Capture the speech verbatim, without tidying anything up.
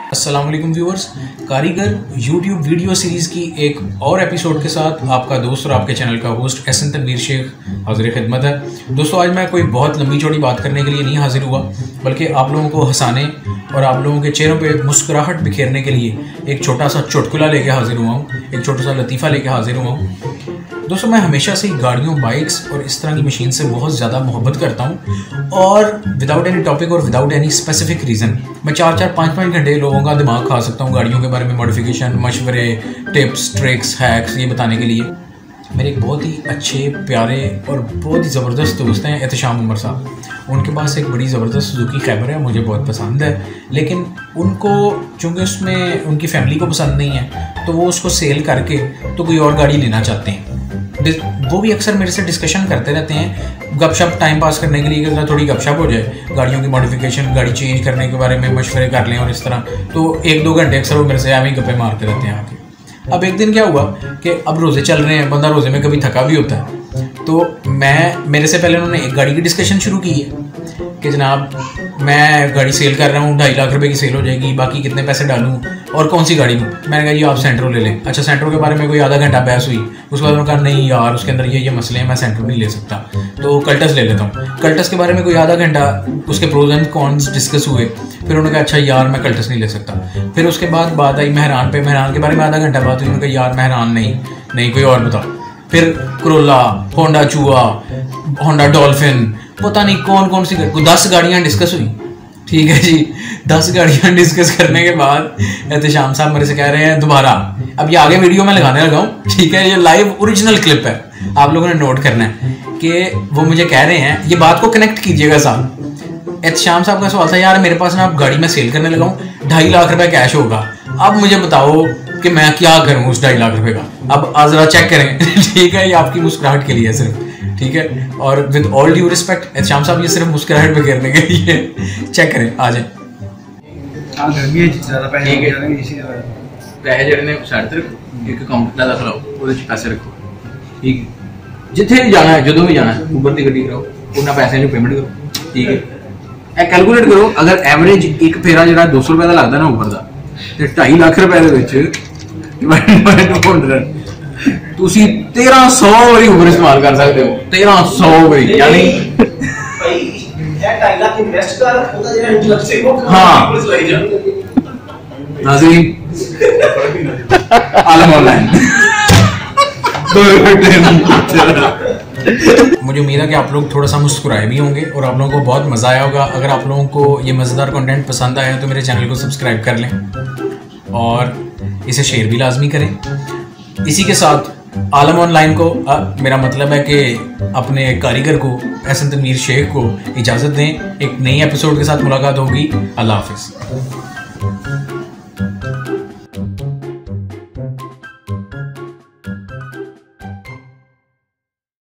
अस्सलाम वालेकुम व्यूअर्स, कारीगर यूट्यूब वीडियो सीरीज़ की एक और एपिसोड के साथ आपका दोस्त और आपके चैनल का होस्ट एहसन तनवीर शेख हाजिर खिदमत है। दोस्तों, आज मैं कोई बहुत लंबी चौड़ी बात करने के लिए नहीं हाजिर हुआ, बल्कि आप लोगों को हंसाने और आप लोगों के चेहरों पे मुस्कुराहट बिखेरने के लिए एक छोटा सा चुटकुला लेके हाजिर हुआ हूँ, एक छोटा सा लतीफ़ा लेके हाजिर हुआ हूँ। दोस्तों, मैं हमेशा से गाड़ियों, बाइक्स और इस तरह की मशीन से बहुत ज़्यादा मोहब्बत करता हूँ और विदाउट एनी टॉपिक और विदाउट एनी स्पेसिफिक रीज़न मैं चार चार पाँच पाँच घंटे लोगों का दिमाग खा सकता हूँ गाड़ियों के बारे में, मॉडिफिकेशन, मशवरे, टिप्स, ट्रिक्स, हैक्स ये बताने के लिए। मेरे एक बहुत ही अच्छे, प्यारे और बहुत ही ज़बरदस्त दोस्त हैं एहतशाम उमर साहब। उनके पास एक बड़ी ज़बरदस्त सुजुकी खैबर है, मुझे बहुत पसंद है, लेकिन उनको चूँकि उसमें उनकी फैमिली को पसंद नहीं है तो वो उसको सेल करके तो कोई और गाड़ी लेना चाहते हैं। वो भी अक्सर मेरे से डिस्कशन करते रहते हैं, गपशप टाइम पास करने के लिए कि थोड़ी गपशप हो जाए, गाड़ियों की मॉडिफिकेशन, गाड़ी चेंज करने के बारे में मशवरे कर लें और इस तरह। तो एक दो घंटे अक्सर वो मेरे से आगे गप्पे मारते रहते हैं आके। अब एक दिन क्या हुआ कि अब रोज़े चल रहे हैं, बंदा रोज़े में कभी थका भी होता है, तो मैं मेरे से पहले उन्होंने एक गाड़ी की डिस्कशन शुरू की है कि जनाब मैं गाड़ी सेल कर रहा हूँ, ढाई लाख रुपए की सेल हो जाएगी, बाकी कितने पैसे डालूँ और कौन सी गाड़ी लूँ। मैंने कहा जी आप सेंट्रो ले लें। अच्छा, सेंट्रो के बारे में कोई आधा घंटा बहस हुई। उसके बाद उन्होंने कहा नहीं यार, उसके अंदर ये ये मसले हैं, मैं सेंट्रो नहीं ले सकता, तो कल्टस ले लेता हूँ। कल्टस के बारे में कोई आधा घंटा उसके प्रोज एंड कॉन्स डिस्कस हुए। फिर उन्होंने कहा अच्छा यार मैं कल्टस नहीं ले सकता। फिर उसके बाद बात आई मेहरान पे, मेहरान के बारे में आधा घंटा बात हुई। उन्होंने कहा यार मेहरान नहीं नहीं कोई और बताओ। फिर करोला, होंडा चूआ, होंडा डॉल्फिन, पता नहीं कौन कौन सी दस गाड़ियाँ डिस्कस हुई। ठीक है जी, दस गाड़ियाँ डिस्कस करने के बाद एहतशाम साहब मेरे से कह रहे हैं दोबारा, अब ये आगे वीडियो में लगाने लगा हूँ, ठीक है, ये लाइव ओरिजिनल क्लिप है, आप लोगों ने नोट करना है कि वो मुझे कह रहे हैं, ये बात को कनेक्ट कीजिएगा साहब। एहतशाम साहब का सवाल था यार मेरे पास ना अब गाड़ी में सेल करने लगा हूँ, ढाई लाख रुपए कैश होगा, अब मुझे बताओ कि मैं क्या करूँ उस ढाई लाख रुपए का। अब आज जरा चेक करें ठीक है, ये आपकी मुस्कुराहट के लिए सिर्फ, ठीक है, और with all due respect Ehtesham साहब ये सिर्फ मुस्कुराहट पे करने के लिए, चेक करें, आ जाए। पैसे जेडे ने साइड ते रखो, एक अकाउंट ला रखो, ਉਹਦੇ ਚ पैसे रखो, ठीक है, जिथे भी जाना है, ਜਦੋਂ भी जाना है, ऊबर ਦੀ ਗੱਡੀ ਕਰਾਓ, ਉਹਨਾਂ ਪੈਸਿਆਂ ਦੀ ਪੇਮੈਂਟ ਕਰੋ, ठीक है। ਇਹ ਕੈਲਕੂਲੇਟ ਕਰੋ, ਅਗਰ ਐਵਰੇਜ ਇੱਕ ਫੇਰਾ ਜਿਹੜਾ ਦੋ ਸੌ ਰੁਪਏ ਦਾ ਲੱਗਦਾ ਨਾ ऊबर ਦਾ, ਤੇ ਢਾਈ ਲੱਖ ਰੁਪਏ ਦੇ ਵਿੱਚ ਡਿਵਾਈਡ ਬਾਈ टू हंड्रेड ਤੁਸੀਂ तेरह सौ ਵਾਰੀ ऊबर इस्तेमाल कर सकते हो, तेरह सौ ਵਾਰੀ, यानी भाई ਇਹ ढाई लाख इन्वेस्ट कर ਉਹਦਾ ਜਿਹੜਾ ਇੰਟਰਸਟ ਹੈ ਉਹ ਹਾਂ ਪੁਲਿਸ ਲਈ ਜਾ। नाज़रीन आलम ऑनलाइन मुझे उम्मीद है कि आप लोग थोड़ा सा मुस्कुराए भी होंगे और आप लोगों को बहुत मज़ा आया होगा। अगर आप लोगों को ये मज़ेदार कंटेंट पसंद आया तो मेरे चैनल को सब्सक्राइब कर लें और इसे शेयर भी लाजमी करें। इसी के साथ आलम ऑनलाइन को आ, मेरा मतलब है कि अपने कारीगर को एहसन तनवीर शेख को इजाज़त दें। एक नई एपिसोड के साथ मुलाकात होगी। अल्लाह हाफिज़।